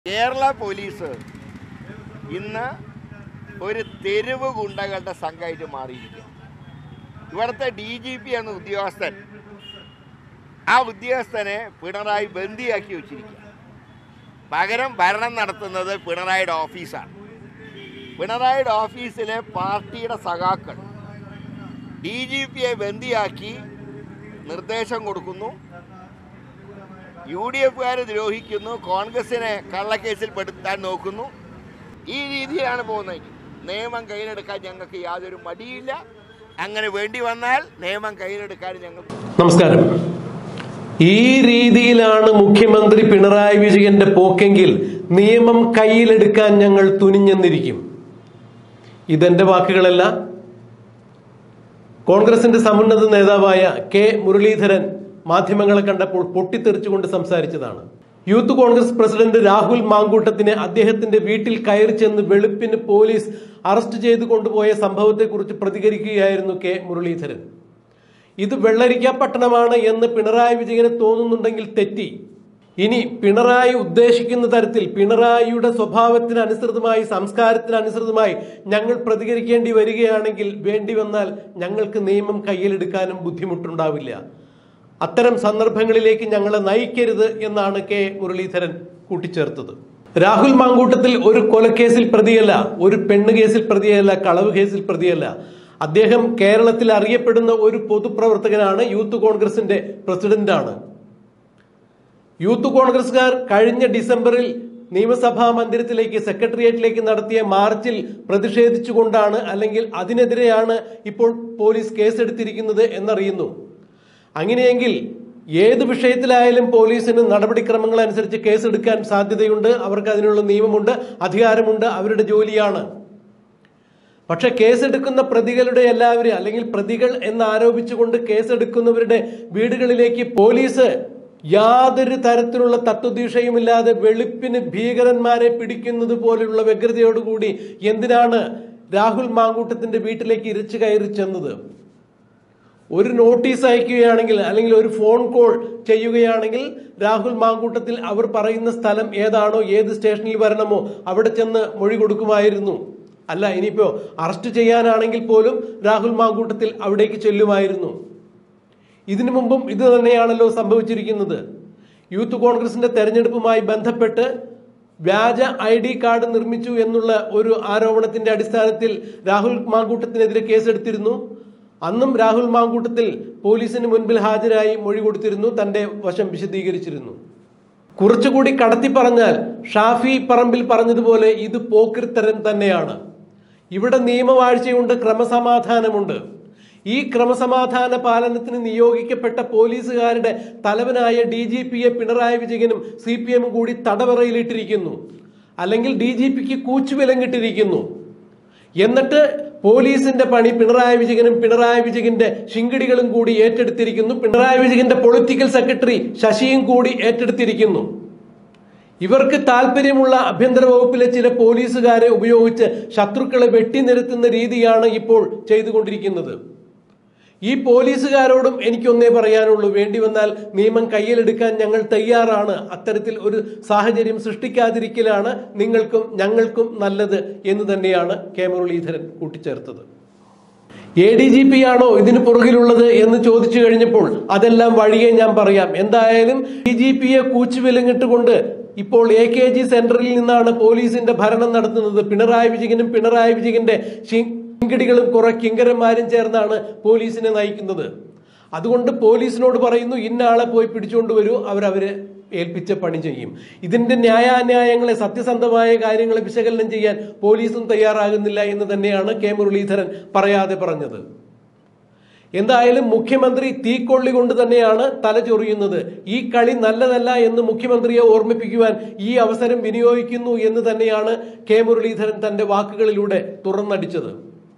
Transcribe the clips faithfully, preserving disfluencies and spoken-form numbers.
Kerala police ഇന്ന് ഒരു തെരുവ് ഗുണ്ടകളുടെ സംഘമായിട്ട് മാറിയിരിക്കുക. ഇവിടുത്തെ ഡി ജി പി എന്ന ഉദ്യോഗസ്ഥൻ ആ ഉദ്യോഗസ്ഥനെ പിണറായി ബന്ദിയാക്കി വെച്ചിരിക്കുക. പകരം ഭരണം നടത്തുന്നത് പിണറായിയുടെ ഓഫീസാണ്. പിണറായിയുടെ ഓഫീസിലെ പാർട്ടിയുടെ സഖാക്കൾ ഡി ജി പിയെ ബന്ദിയാക്കി നിർദ്ദേശം കൊടുക്കുന്നു. യു ഡി എഫുകാരെ ദ്രോഹിക്കുന്നു, കോൺഗ്രസിനെ കള്ളക്കേസിൽ പെടുത്താൻ നോക്കുന്നു. ഈ രീതിയിലാണ് പോകുന്നത്. നിയമം കയ്യിലെടുക്കാൻ ഞങ്ങൾക്ക് യാതൊരു മടിയില്ല. അങ്ങനെ വേണ്ടി വന്നാൽ നിയമം കയ്യിലെടുക്കാൻ ഞങ്ങൾ. നമസ്കാരം. ഈ രീതിയിലാണ് മുഖ്യമന്ത്രി പിണറായി വിജയന്റെ പോക്കെങ്കിൽ നിയമം കയ്യിലെടുക്കാൻ ഞങ്ങൾ തുനിഞ്ഞെന്നിരിക്കും. ഇതെന്റെ വാക്കുകളല്ല. കോൺഗ്രസിന്റെ സമുന്നത നേതാവായ കെ മുരളീധരൻ മാധ്യമങ്ങളെ കണ്ടപ്പോൾ പൊട്ടിത്തെറിച്ചുകൊണ്ട് സംസാരിച്ചതാണ്. യൂത്ത് കോൺഗ്രസ് പ്രസിഡന്റ് രാഹുൽ മാങ്കൂട്ടത്തിനെ അദ്ദേഹത്തിന്റെ വീട്ടിൽ കയറി ചെന്ന് വെളുപ്പിന് പോലീസ് അറസ്റ്റ് ചെയ്തു കൊണ്ടുപോയ സംഭവത്തെക്കുറിച്ച് പ്രതികരിക്കുകയായിരുന്നു കെ മുരളീധരൻ. ഇത് വെള്ളരിക്ക പട്ടണമാണ് എന്ന് പിണറായി വിജയന് തോന്നുന്നുണ്ടെങ്കിൽ തെറ്റി. ഇനി പിണറായി ഉദ്ദേശിക്കുന്ന തരത്തിൽ പിണറായിയുടെ സ്വഭാവത്തിന് അനുസൃതമായി സംസ്കാരത്തിന് അനുസൃതമായി ഞങ്ങൾ പ്രതികരിക്കേണ്ടി വരികയാണെങ്കിൽ വേണ്ടി വന്നാൽ ഞങ്ങൾക്ക് നിയമം കയ്യിലെടുക്കാനും ബുദ്ധിമുട്ടുണ്ടാവില്ല. അത്തരം സന്ദർഭങ്ങളിലേക്ക് ഞങ്ങളെ നയിക്കരുത് എന്നാണ് കെ മുരളീധരൻ കൂട്ടിച്ചേർത്തത്. രാഹുൽ മാങ്കൂട്ടത്തിൽ ഒരു കൊലക്കേസിൽ പ്രതിയല്ല, ഒരു പെണ്ണ് കേസിൽ പ്രതിയല്ല, കളവ് കേസിൽ പ്രതിയല്ല. അദ്ദേഹം കേരളത്തിൽ അറിയപ്പെടുന്ന ഒരു പൊതുപ്രവർത്തകനാണ്, യൂത്ത് കോൺഗ്രസിന്റെ പ്രസിഡന്റാണ്. യൂത്ത് കോൺഗ്രസുകാർ കഴിഞ്ഞ ഡിസംബറിൽ നിയമസഭാ മന്ദിരത്തിലേക്ക് സെക്രട്ടേറിയറ്റിലേക്ക് നടത്തിയ മാർച്ചിൽ പ്രതിഷേധിച്ചുകൊണ്ടാണ് അല്ലെങ്കിൽ അതിനെതിരെയാണ് ഇപ്പോൾ പോലീസ് കേസെടുത്തിരിക്കുന്നത് എന്നറിയുന്നു. അങ്ങനെയെങ്കിൽ ഏത് വിഷയത്തിലായാലും പോലീസിന് നടപടിക്രമങ്ങൾ അനുസരിച്ച് കേസെടുക്കാൻ സാധ്യതയുണ്ട്. അവർക്ക് അതിനുള്ള നിയമമുണ്ട്, അധികാരമുണ്ട്, അവരുടെ ജോലിയാണ്. പക്ഷെ കേസെടുക്കുന്ന പ്രതികളുടെ എല്ലാവരും അല്ലെങ്കിൽ പ്രതികൾ എന്ന് ആരോപിച്ചുകൊണ്ട് കേസെടുക്കുന്നവരുടെ വീടുകളിലേക്ക് പോലീസ് യാതൊരു തരത്തിലുള്ള തത്വദീക്ഷയുമില്ലാതെ വെളുപ്പിന് ഭീകരന്മാരെ പിടിക്കുന്നത് പോലെയുള്ള വ്യഗ്രതയോടുകൂടി എന്തിനാണ് രാഹുൽ മാങ്കൂട്ടത്തിന്റെ വീട്ടിലേക്ക് ഇരച്ചു കയറി ചെന്നത്? ഒരു നോട്ടീസ് അയക്കുകയാണെങ്കിൽ അല്ലെങ്കിൽ ഒരു ഫോൺ കോൾ ചെയ്യുകയാണെങ്കിൽ രാഹുൽ മാങ്കൂട്ടത്തിൽ അവർ പറയുന്ന സ്ഥലം ഏതാണോ, ഏത് സ്റ്റേഷനിൽ വരണമോ അവിടെ ചെന്ന് മൊഴി കൊടുക്കുമായിരുന്നു. അല്ല, ഇനിയിപ്പോ അറസ്റ്റ് ചെയ്യാനാണെങ്കിൽ പോലും രാഹുൽ മാങ്കൂട്ടത്തിൽ അവിടേക്ക് ചെല്ലുമായിരുന്നു. ഇതിനു മുമ്പും ഇത് തന്നെയാണല്ലോ സംഭവിച്ചിരിക്കുന്നത്. യൂത്ത് കോൺഗ്രസിന്റെ തെരഞ്ഞെടുപ്പുമായി ബന്ധപ്പെട്ട് വ്യാജ ഐ ഡി കാർഡ് നിർമ്മിച്ചു എന്നുള്ള ഒരു ആരോപണത്തിന്റെ അടിസ്ഥാനത്തിൽ രാഹുൽ മാങ്കൂട്ടത്തിനെതിരെ കേസെടുത്തിരുന്നു. അന്നും രാഹുൽ മാങ്കൂട്ടത്തിൽ പോലീസിന് മുൻപിൽ ഹാജരായി മൊഴി കൊടുത്തിരുന്നു, തന്റെ വശം വിശദീകരിച്ചിരുന്നു. കുറച്ചുകൂടി കടത്തി പറഞ്ഞാൽ ഷാഫി പറമ്പിൽ പറഞ്ഞതുപോലെ ഇത് പോക്കിരിത്തരം തന്നെയാണ്. ഇവിടെ നിയമവാഴ്ചയുണ്ട്, ക്രമസമാധാനമുണ്ട്. ഈ ക്രമസമാധാന പാലനത്തിന് നിയോഗിക്കപ്പെട്ട പോലീസുകാരുടെ തലവനായ ഡി ജി പിയെ പിണറായി വിജയനും സി പി എമ്മും കൂടി തടവറയിലിട്ടിരിക്കുന്നു, അല്ലെങ്കിൽ ഡി ജി പിക്ക് കൂച്ചുവിലങ്ങിട്ടിരിക്കുന്നു. എന്നിട്ട് പോലീസിന്റെ പണി പിണറായി വിജയനും പിണറായി വിജയന്റെ ശിങ്കിടികളും കൂടി ഏറ്റെടുത്തിരിക്കുന്നു. പിണറായി വിജയന്റെ പൊളിറ്റിക്കൽ സെക്രട്ടറി ശശിയും കൂടി ഏറ്റെടുത്തിരിക്കുന്നു. ഇവർക്ക് താല്പര്യമുള്ള ആഭ്യന്തര വകുപ്പിലെ ചില പോലീസുകാരെ ഉപയോഗിച്ച് ശത്രുക്കളെ വെട്ടിനിരത്തുന്ന രീതിയാണ് ഇപ്പോൾ ചെയ്തുകൊണ്ടിരിക്കുന്നത്. ഈ പോലീസുകാരോടും എനിക്കൊന്നേ പറയാനുള്ളൂ, വേണ്ടി വന്നാൽ നിയമം കയ്യിലെടുക്കാൻ ഞങ്ങൾ തയ്യാറാണ്. അത്തരത്തിൽ ഒരു സാഹചര്യം സൃഷ്ടിക്കാതിരിക്കലാണ് നിങ്ങൾക്കും ഞങ്ങൾക്കും നല്ലത് എന്ന് തന്നെയാണ് കെ മുരളീധരൻ കൂട്ടിച്ചേർത്തത്. എ ഡി ജി പി ആണോ ഇതിന് പുറകിലുള്ളത് എന്ന് ചോദിച്ചു കഴിഞ്ഞപ്പോൾ അതെല്ലാം വഴിയെ ഞാൻ പറയാം. എന്തായാലും ഡി ജി പിയെ കൂച്ചുവിലങ്ങിട്ടുകൊണ്ട് ഇപ്പോൾ എ കെ ജി സെന്ററിൽ നിന്നാണ് പോലീസിന്റെ ഭരണം നടത്തുന്നത്. പിണറായി വിജയനും പിണറായി വിജയന്റെ ശിങ്കിടികളും കുറെ കിങ്കരന്മാരും ചേർന്നാണ് പോലീസിനെ നയിക്കുന്നത്. അതുകൊണ്ട് പോലീസിനോട് പറയുന്നു, ഇന്ന ആളെ പോയി പിടിച്ചുകൊണ്ട് വരൂ, അവരവരെ ഏൽപ്പിച്ച പണി ചെയ്യും. ഇതിന്റെ ന്യായാന്യായങ്ങളെ, സത്യസന്ധമായ കാര്യങ്ങളെ വിശകലനം ചെയ്യാൻ പോലീസും തയ്യാറാകുന്നില്ല എന്ന് തന്നെയാണ് കെ മുരളീധരൻ പറയാതെ പറഞ്ഞത്. എന്തായാലും മുഖ്യമന്ത്രി തീക്കൊള്ളി കൊണ്ട് തന്നെയാണ് തലചൊറിയുന്നത്. ഈ കളി നല്ലതല്ല എന്ന് മുഖ്യമന്ത്രിയെ ഓർമ്മിപ്പിക്കുവാൻ ഈ അവസരം വിനിയോഗിക്കുന്നു എന്ന് തന്നെയാണ് കെ മുരളീധരൻ തന്റെ വാക്കുകളിലൂടെ തുറന്നടിച്ചത്.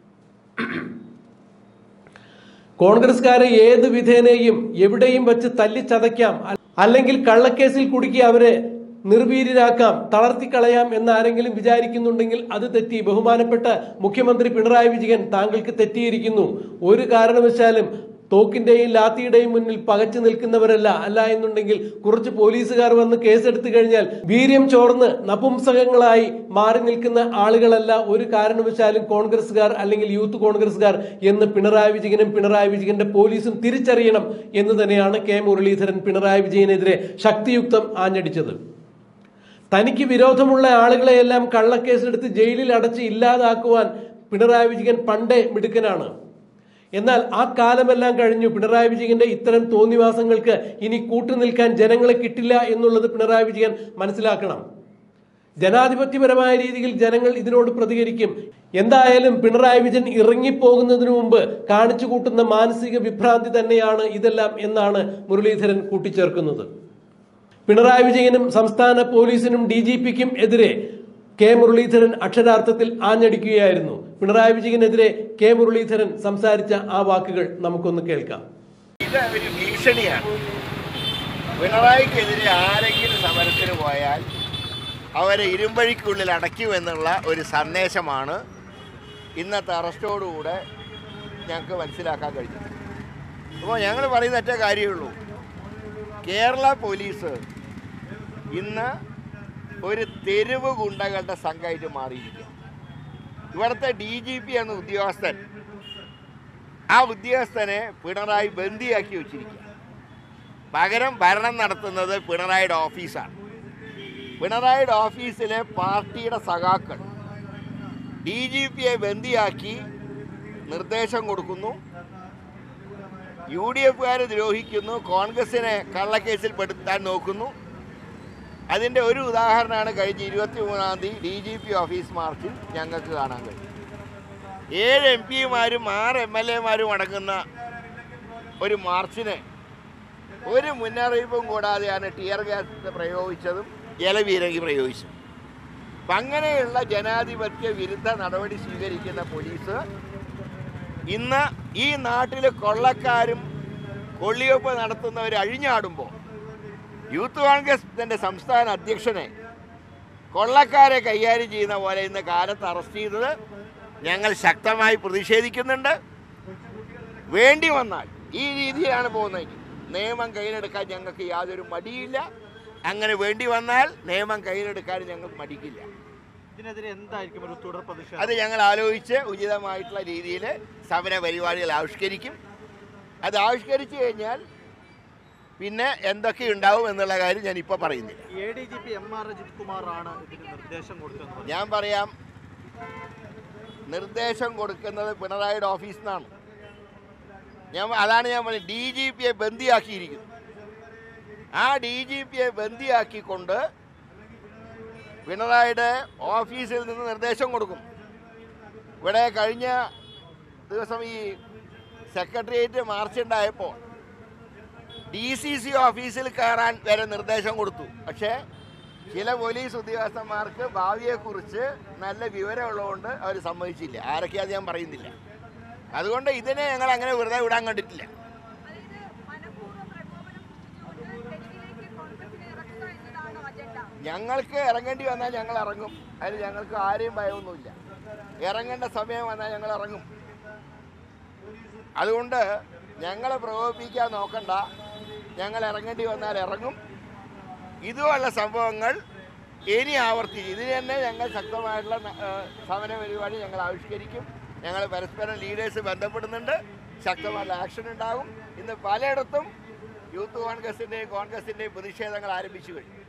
കോൺഗ്രസ്സുകാരെ ഏത് വിധേനയും എവിടെയും വെച്ച് തല്ലിച്ചതയ്ക്കാം, അല്ലെങ്കിൽ കള്ളക്കേസിൽ കുടുക്കി അവരെ നിർവീര്യരാക്കാം, തളർത്തിക്കളയാം എന്ന് ആരെങ്കിലും വിചാരിക്കുന്നുണ്ടെങ്കിൽ അത് തെറ്റി. ബഹുമാനപ്പെട്ട മുഖ്യമന്ത്രി പിണറായി വിജയൻ, താങ്കൾക്ക് തെറ്റിയിരിക്കുന്നു. ഒരു കാരണവശാലും തോക്കിന്റെയും ലാത്തിയുടെയും മുന്നിൽ പകച്ചു നിൽക്കുന്നവരല്ല. അല്ല എന്നുണ്ടെങ്കിൽ കുറച്ച് പോലീസുകാർ വന്ന് കേസെടുത്തു കഴിഞ്ഞാൽ വീര്യം ചോർന്ന് നപുംസകങ്ങളായി മാറി നിൽക്കുന്ന ആളുകളല്ല ഒരു കാരണവശാലും കോൺഗ്രസുകാർ അല്ലെങ്കിൽ യൂത്ത് കോൺഗ്രസുകാർ എന്ന് പിണറായി വിജയനും പിണറായി വിജയന്റെ പോലീസും തിരിച്ചറിയണം എന്ന് തന്നെയാണ് കെ മുരളീധരൻ പിണറായി വിജയനെതിരെ ശക്തിയുക്തം ആഞ്ഞടിച്ചത്. തനിക്ക് വിരോധമുള്ള ആളുകളെയെല്ലാം കള്ളക്കേസെടുത്ത് ജയിലിൽ അടച്ച് ഇല്ലാതാക്കുവാൻ പിണറായി വിജയൻ പണ്ടേ മിടുക്കനാണ്. എന്നാൽ ആ കാലമെല്ലാം കഴിഞ്ഞു. പിണറായി വിജയന്റെ ഇത്തരം തോന്നിവാസങ്ങൾക്ക് ഇനി കൂട്ടുനിൽക്കാൻ ജനങ്ങളെ കിട്ടില്ല എന്നുള്ളത് പിണറായി വിജയൻ മനസ്സിലാക്കണം. ജനാധിപത്യപരമായ രീതിയിൽ ജനങ്ങൾ ഇതിനോട് പ്രതികരിക്കും. എന്തായാലും പിണറായി വിജയൻ ഇറങ്ങിപ്പോകുന്നതിനു മുമ്പ് കാണിച്ചു കൂട്ടുന്ന മാനസിക വിഭ്രാന്തി തന്നെയാണ് ഇതെല്ലാം എന്നാണ് മുരളീധരൻ കൂട്ടിച്ചേർക്കുന്നത്. പിണറായി വിജയനും സംസ്ഥാന പോലീസിനും ഡി ജി പിക്കും എതിരെ കെ മുരളീധരൻ അക്ഷരാർത്ഥത്തിൽ ആഞ്ഞടിക്കുകയായിരുന്നു. പിണറായി വിജയനെതിരെ കെ മുരളീധരൻ സംസാരിച്ച ആ വാക്കുകൾ നമുക്കൊന്ന് കേൾക്കാം. ഇത് ഒരു ഭീഷണിയാണ്. പിണറായിക്കെതിരെ ആരെങ്കിലും സമരത്തിന് പോയാൽ അവരെ ഇരുമ്പഴിക്കുള്ളിൽ അടയ്ക്കുമെന്നുള്ള ഒരു സന്ദേശമാണ് ഇന്നത്തെ അറസ്റ്റോടുകൂടെ ഞങ്ങൾക്ക് മനസ്സിലാക്കാൻ കഴിഞ്ഞത്. അപ്പോൾ ഞങ്ങൾ പറയുന്ന ഒറ്റ കാര്യമുള്ളൂ, കേരള പോലീസ് ഇന്ന് ഒരു തെരുവ് ഗുണ്ടകളുടെ സംഘമായിട്ട് മാറിയിരിക്കുക. ഇവിടുത്തെ ഡി ജി പി എന്ന ഉദ്യോഗസ്ഥൻ, ആ ഉദ്യോഗസ്ഥനെ പിണറായി ബന്ദിയാക്കി വെച്ചിരിക്കുക. പകരം ഭരണം നടത്തുന്നത് പിണറായിയുടെ ഓഫീസാണ്. പിണറായിയുടെ ഓഫീസിലെ പാർട്ടിയുടെ സഖാക്കൾ ഡി ജി പിയെ ബന്ദിയാക്കി നിർദ്ദേശം കൊടുക്കുന്നു, യു ഡി എഫുകാരെ ദ്രോഹിക്കുന്നു, കോൺഗ്രസിനെ കള്ളക്കേസിൽ പെടുത്താൻ നോക്കുന്നു. അതിൻ്റെ ഒരു ഉദാഹരണമാണ് കഴിഞ്ഞ ഇരുപത്തി മൂന്നാം തീയതി ഡി ജി പി ഓഫീസ് മാർച്ചിൽ ഞങ്ങൾക്ക് കാണാൻ കഴിയും. ഏഴ് എം പിമാരും ആറ് എം എൽ എമാരും അടങ്ങുന്ന ഒരു മാർച്ചിന് ഒരു മുന്നറിയിപ്പും കൂടാതെയാണ് ടിയർ ഗ്യാസ് പ്രയോഗിച്ചതും ജലപീരങ്കി പ്രയോഗിച്ചതും. അപ്പം അങ്ങനെയുള്ള ജനാധിപത്യ വിരുദ്ധ നടപടി സ്വീകരിക്കുന്ന പോലീസ് ഇന്ന് ഈ നാട്ടിൽ കൊള്ളക്കാരും കൊള്ളിയൊപ്പ് നടത്തുന്നവർ അഴിഞ്ഞാടുമ്പോൾ യൂത്ത് കോൺഗ്രസിൻ്റെ സംസ്ഥാന അധ്യക്ഷനെ കൊള്ളക്കാരെ കൈകാര്യം ചെയ്യുന്ന പോലെ ഇന്ന് കാലത്ത് അറസ്റ്റ് ചെയ്തത് ഞങ്ങൾ ശക്തമായി പ്രതിഷേധിക്കുന്നുണ്ട്. വേണ്ടി വന്നാൽ ഈ രീതിയിലാണ് പോകുന്നതെങ്കിൽ നിയമം കയ്യിലെടുക്കാൻ ഞങ്ങൾക്ക് യാതൊരു മടിയില്ല. അങ്ങനെ വേണ്ടി വന്നാൽ നിയമം കയ്യിലെടുക്കാൻ ഞങ്ങൾ മടിക്കില്ല. ഇതിനെതിരെ എന്തായിരിക്കും ഒരു തുടർ പ്രതിഷേധം? അത് ഞങ്ങൾ ആലോചിച്ച് ഉചിതമായിട്ടുള്ള രീതിയിൽ സമര പരിപാടികൾ ആവിഷ്കരിക്കും. അത് ആവിഷ്കരിച്ചു കഴിഞ്ഞാൽ പിന്നെ എന്തൊക്കെ ഉണ്ടാവും എന്നുള്ള കാര്യം ഞാൻ ഇപ്പോൾ പറയുന്നില്ല. A D G P M R Ajith കുമാറാണ് ഇതിന് നിർദ്ദേശം കൊടുക്കുന്നത്. ഞാൻ പറയാം, നിർദ്ദേശം കൊടുക്കുന്നത് പിണറായിയുടെ ഓഫീസിൽ നിന്നാണ്. ഞാൻ അതാണ് ഞാൻ പറഞ്ഞത്, ഡി ജി പിയെ ബന്ദിയാക്കിയിരിക്കുന്നു. ആ ഡി ജി പിയെ ബന്ദിയാക്കിക്കൊണ്ട് പിണറായിയുടെ ഓഫീസിൽ നിന്ന് നിർദ്ദേശം കൊടുക്കും. ഇവിടെ കഴിഞ്ഞ ദിവസം ഈ സെക്രട്ടേറിയറ്റ് മാർച്ച് ഉണ്ടായപ്പോൾ ഡി സി സി ഓഫീസിൽ കയറാൻ വരെ നിർദ്ദേശം കൊടുത്തു. പക്ഷേ ചില പോലീസ് ഉദ്യോഗസ്ഥന്മാർക്ക് ഭാവിയെക്കുറിച്ച് നല്ല വിവരമുള്ളതുകൊണ്ട് അവർ സമ്മതിച്ചില്ല. ആരൊക്കെയാത് ഞാൻ പറയുന്നില്ല. അതുകൊണ്ട് ഇതിനെ ഞങ്ങൾ അങ്ങനെ വെറുതെ വിടാൻ കണ്ടിട്ടില്ല. ഞങ്ങൾക്ക് ഇറങ്ങേണ്ടി വന്നാൽ ഞങ്ങൾ ഇറങ്ങും. അതിൽ ഞങ്ങൾക്ക് ആരെയും ഭയമൊന്നുമില്ല. ഇറങ്ങേണ്ട സമയം വന്നാൽ ഞങ്ങൾ ഇറങ്ങും. അതുകൊണ്ട് ഞങ്ങളെ പ്രകോപിപ്പിക്കാൻ നോക്കണ്ട. ഞങ്ങൾ ഇറങ്ങേണ്ടി വന്നാൽ ഇറങ്ങും. ഇതുപോലുള്ള സംഭവങ്ങൾ ഇനി ആവർത്തിക്കും. ഇതിന് തന്നെ ഞങ്ങൾ ശക്തമായിട്ടുള്ള സമര പരിപാടി ഞങ്ങൾ ആവിഷ്കരിക്കും. ഞങ്ങൾ പരസ്പരം ലീഡേഴ്സ് ബന്ധപ്പെടുന്നുണ്ട്. ശക്തമായിട്ടുള്ള ആക്ഷൻ ഉണ്ടാകും. ഇന്ന് പലയിടത്തും യൂത്ത് കോൺഗ്രസിൻ്റെയും കോൺഗ്രസിൻ്റെയും പ്രതിഷേധങ്ങൾ ആരംഭിച്ചു കഴിഞ്ഞു.